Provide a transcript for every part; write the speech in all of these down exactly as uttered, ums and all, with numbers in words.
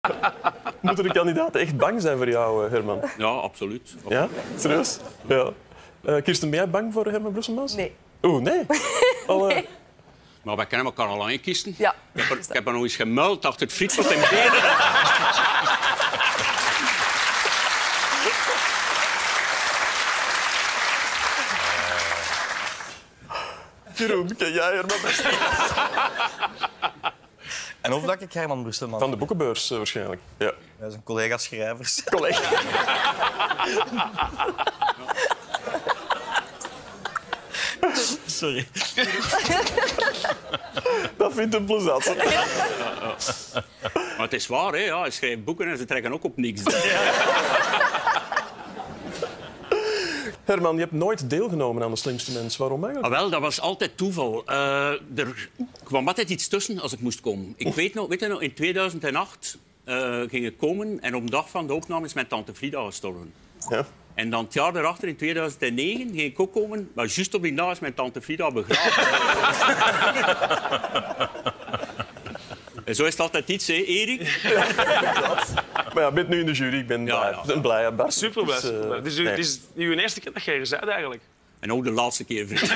Moeten de kandidaten echt bang zijn voor jou, uh, Herman? Ja, absoluut. Ja? Serieus? Ja. Uh, Kirsten, ben jij bang voor Herman Brusselmans? Nee. Oeh, nee? Al, uh... nee. Maar wij kennen elkaar al lang, Kirsten. Ja. Ik heb er, ik heb er nog eens gemuild achter het frietveld en benen. Jeroen, ken jij Herman Brusselmans? En of dat ik Herman Brusselmans? Van de boekenbeurs, uh, waarschijnlijk. Ja. Dat zijn collega-schrijvers. Collega. Sorry. Dat vindt een plezant. Ja, ja, ja. Maar het is waar, hè? Ja, hij schrijft boeken en ze trekken ook op niks. Herman, je hebt nooit deelgenomen aan De Slimste Mens. Waarom eigenlijk? Ah, wel, dat was altijd toeval. Uh, er kwam altijd iets tussen als ik moest komen. Ik weet nog, weet je nog in tweeduizend acht uh, ging ik komen en op de dag van de opname is mijn tante Frida gestorven. Ja. En dan het jaar daarachter, in tweeduizend negen, ging ik ook komen, maar juist op die dag is mijn tante Frida begraven. En zo is het altijd iets, hè, Erik? Ja, maar ja, je bent nu in de jury. Ik ben Ja, blij. ja. Ben blij hè, Bart. Super blij. Dus, uh, Het is, nee. het is uw eerste keer dat jij er bent, eigenlijk. En ook de laatste keer, vriend.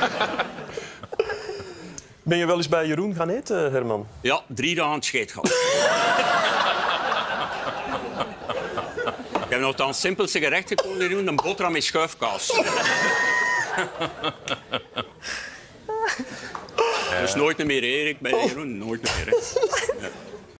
Ben je wel eens bij Jeroen gaan eten, Herman? Ja, drie dagen aan het scheet gehad. Ik heb nog het simpelste gerecht gekozen, Jeroen, een boterham met schuifkaas. Dus nooit meer, Erik, bij Jeroen, nooit meer. Hè. Ja.